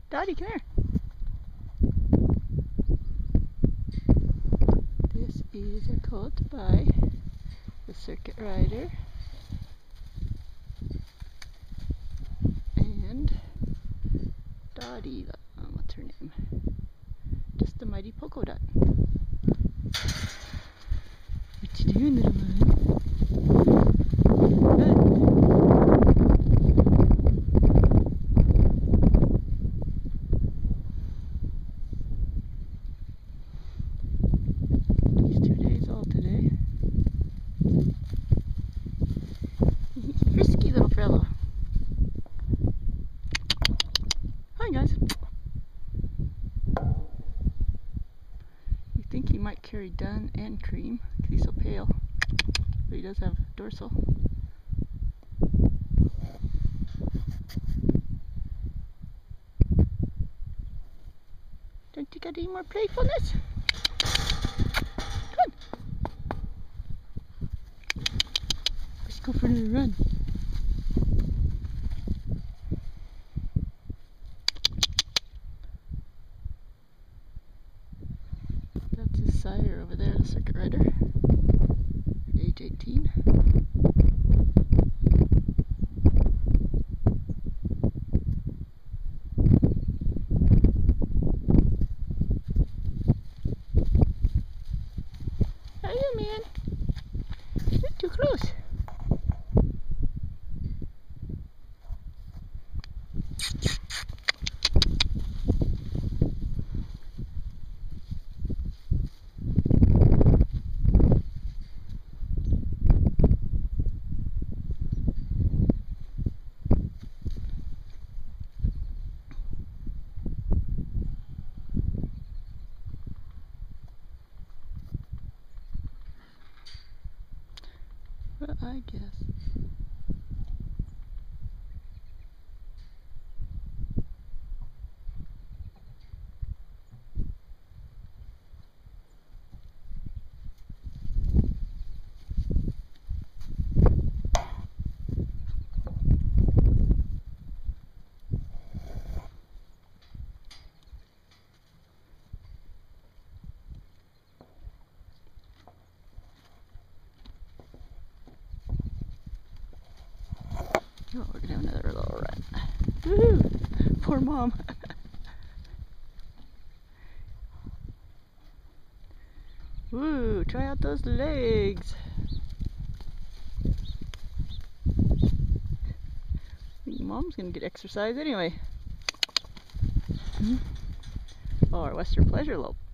Dottie, come here. This is a colt by the circuit rider and Dottie, what's her name? Justa Myte Pocodot. What you doing, little one? He's 2 days old today. Frisky little fellow. Hi guys. You think he might carry dun and cream because he's so pale, but he does have dorsal. Don't you got any more playfulness? Come on. Let's go for another run. That's his sire over there, the circuit rider. Age 18. Hiya, man. You're too close. Well, I guess. Oh, we're gonna have another little run. Woohoo! Poor mom. Woo! Try out those legs. Mom's gonna get exercise anyway. Oh, our Western Pleasure lope.